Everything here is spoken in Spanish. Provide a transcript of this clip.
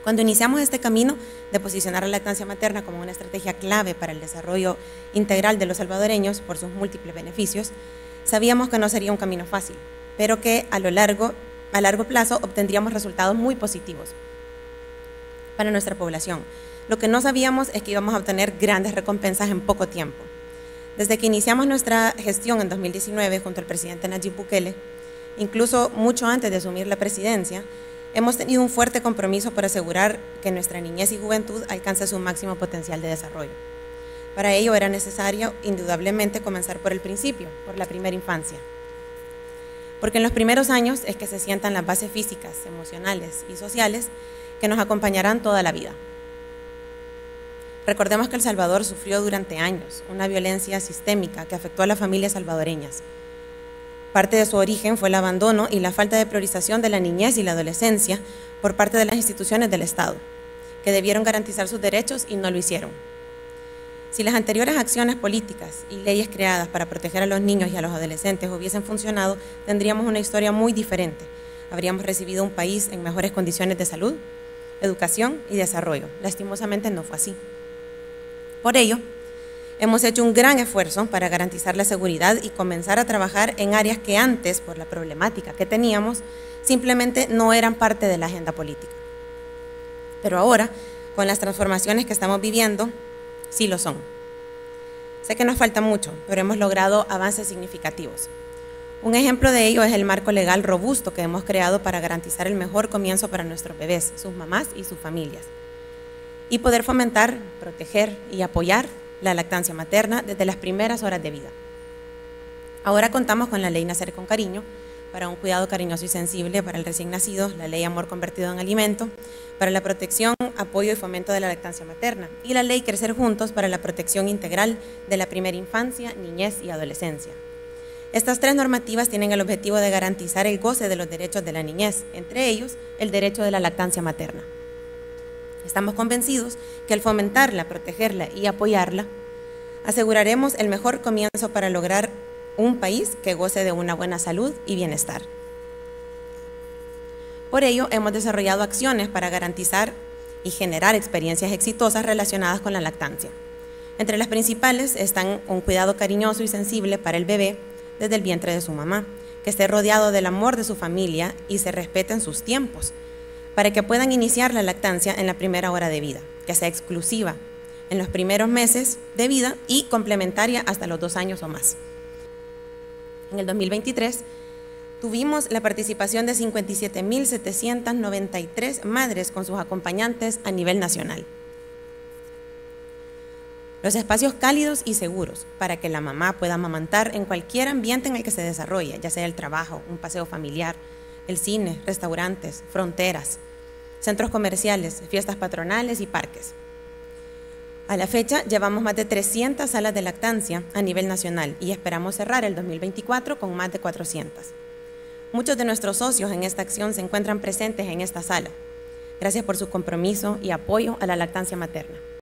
Cuando iniciamos este camino de posicionar la lactancia materna como una estrategia clave para el desarrollo integral de los salvadoreños por sus múltiples beneficios, sabíamos que no sería un camino fácil, pero que a largo plazo obtendríamos resultados muy positivos para nuestra población. Lo que no sabíamos es que íbamos a obtener grandes recompensas en poco tiempo. Desde que iniciamos nuestra gestión en 2019 junto al presidente Nayib Bukele, incluso mucho antes de asumir la presidencia, hemos tenido un fuerte compromiso por asegurar que nuestra niñez y juventud alcance su máximo potencial de desarrollo. Para ello era necesario, indudablemente, comenzar por el principio, por la primera infancia. Porque en los primeros años es que se sientan las bases físicas, emocionales y sociales que nos acompañarán toda la vida. Recordemos que El Salvador sufrió durante años una violencia sistémica que afectó a las familias salvadoreñas. Parte de su origen fue el abandono y la falta de priorización de la niñez y la adolescencia por parte de las instituciones del Estado, que debieron garantizar sus derechos y no lo hicieron. Si las anteriores acciones políticas y leyes creadas para proteger a los niños y a los adolescentes hubiesen funcionado, tendríamos una historia muy diferente. Habríamos recibido un país en mejores condiciones de salud, educación y desarrollo. Lastimosamente no fue así. Por ello, hemos hecho un gran esfuerzo para garantizar la seguridad y comenzar a trabajar en áreas que antes, por la problemática que teníamos, simplemente no eran parte de la agenda política. Pero ahora, con las transformaciones que estamos viviendo, sí lo son. Sé que nos falta mucho, pero hemos logrado avances significativos. Un ejemplo de ello es el marco legal robusto que hemos creado para garantizar el mejor comienzo para nuestros bebés, sus mamás y sus familias, y poder fomentar, proteger y apoyar la lactancia materna desde las primeras horas de vida. Ahora contamos con la Ley Nacer con Cariño, para un cuidado cariñoso y sensible para el recién nacido, la Ley Amor Convertido en Alimento, para la protección, apoyo y fomento de la lactancia materna, y la Ley Crecer Juntos para la protección integral de la primera infancia, niñez y adolescencia. Estas tres normativas tienen el objetivo de garantizar el goce de los derechos de la niñez, entre ellos el derecho de la lactancia materna. Estamos convencidos que al fomentarla, protegerla y apoyarla, aseguraremos el mejor comienzo para lograr un país que goce de una buena salud y bienestar. Por ello, hemos desarrollado acciones para garantizar y generar experiencias exitosas relacionadas con la lactancia. Entre las principales están un cuidado cariñoso y sensible para el bebé desde el vientre de su mamá, que esté rodeado del amor de su familia y se respeten sus tiempos, para que puedan iniciar la lactancia en la primera hora de vida, que sea exclusiva en los primeros meses de vida y complementaria hasta los 2 años o más. En el 2023 tuvimos la participación de 57.793 madres con sus acompañantes a nivel nacional. Los espacios cálidos y seguros para que la mamá pueda amamantar en cualquier ambiente en el que se desarrolle, ya sea el trabajo, un paseo familiar, el cine, restaurantes, fronteras, centros comerciales, fiestas patronales y parques. A la fecha, llevamos más de 300 salas de lactancia a nivel nacional y esperamos cerrar el 2024 con más de 400. Muchos de nuestros socios en esta acción se encuentran presentes en esta sala. Gracias por su compromiso y apoyo a la lactancia materna.